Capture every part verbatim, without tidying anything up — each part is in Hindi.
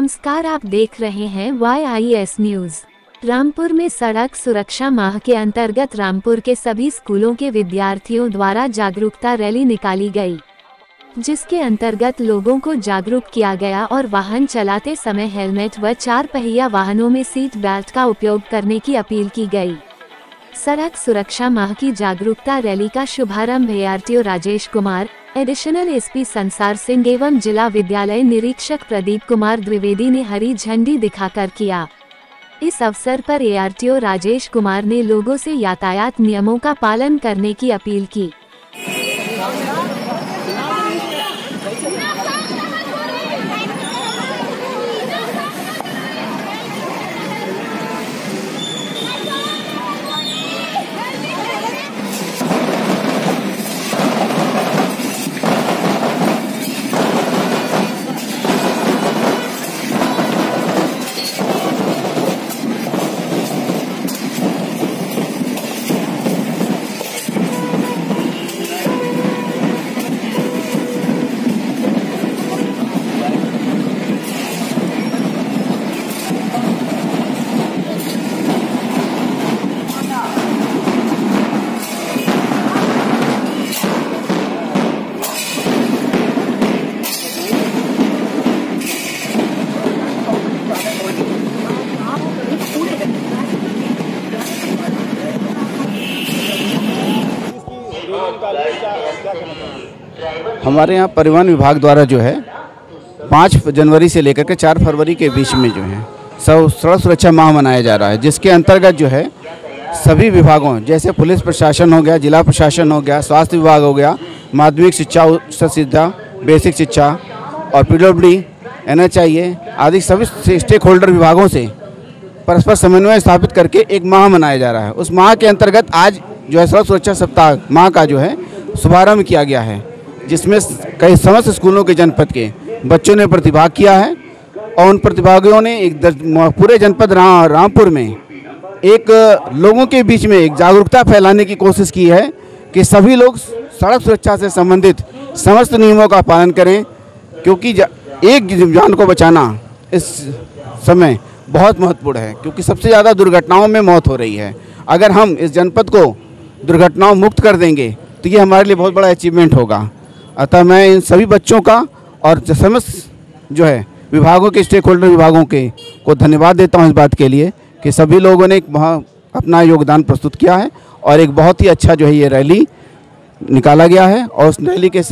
नमस्कार, आप देख रहे हैं Y I S news. Rampur में सड़क सुरक्षा माह के अंतर्गत रामपुर के सभी स्कूलों के विद्यार्थियों द्वारा जागरूकता रैली निकाली गई, जिसके अंतर्गत लोगों को जागरूक किया गया और वाहन चलाते समय हेलमेट व चार पहिया वाहनों में सीट बेल्ट का उपयोग करने की अपील की गई। सड़क सुरक्षा माह की जागरूकता रैली का शुभारंभ A R T O Rajesh Kumar, additional S P Sansar Singh एवं जिला विद्यालय निरीक्षक प्रदीप कुमार द्विवेदी ने हरी झंडी दिखाकर किया। इस अवसर पर A R T O Rajesh Kumar ने लोगों से यातायात नियमों का पालन करने की अपील की। हमारे यहाँ परिवहन विभाग द्वारा जो है पाँच जनवरी से लेकर के चार फरवरी के बीच में जो है सब सड़क सुरक्षा माह मनाया जा रहा है, जिसके अंतर्गत जो है सभी विभागों जैसे पुलिस प्रशासन हो गया, जिला प्रशासन हो गया, स्वास्थ्य विभाग हो गया, माध्यमिक शिक्षा, उच्च शिक्षा, बेसिक शिक्षा और P W D, N H A I आदि सभी स्टेक होल्डर विभागों से परस्पर समन्वय स्थापित करके एक माह मनाया जा रहा है। उस माह के अंतर्गत आज जो है सड़क सुरक्षा सप्ताह माह का जो है शुभारंभ किया गया है, जिसमें कई समस्त स्कूलों के जनपद के बच्चों ने प्रतिभाग किया है और उन प्रतिभागियों ने एक पूरे जनपद रा, रामपुर में एक लोगों के बीच में एक जागरूकता फैलाने की कोशिश की है कि सभी लोग सड़क सुरक्षा से संबंधित समस्त नियमों का पालन करें, क्योंकि एक जान को बचाना इस समय बहुत महत्वपूर्ण है, क्योंकि सबसे ज़्यादा दुर्घटनाओं में मौत हो रही है। अगर हम इस जनपद को दुर्घटनाओं मुक्त कर देंगे तो ये हमारे लिए बहुत बड़ा अचीवमेंट होगा। अतः मैं इन सभी बच्चों का और समस्त जो है विभागों के स्टेक होल्डर विभागों के को धन्यवाद देता हूं इस बात के लिए कि सभी लोगों ने एक अपना योगदान प्रस्तुत किया है और एक बहुत ही अच्छा जो है ये रैली निकाला गया है। और उस रैली के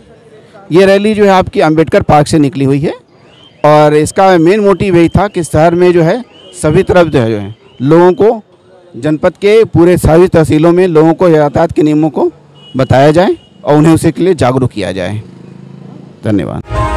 साथ ये रैली जो है आपकी अंबेडकर पार्क से निकली हुई है और इसका मेन मोटिव यही था कि शहर में जो है सभी तरफ जो है, जो है लोगों को जनपद के पूरे सभी तहसीलों में लोगों को यातायात के नियमों को बताया जाए और उन्हें उसे के लिए जागरूक किया जाए। धन्यवाद।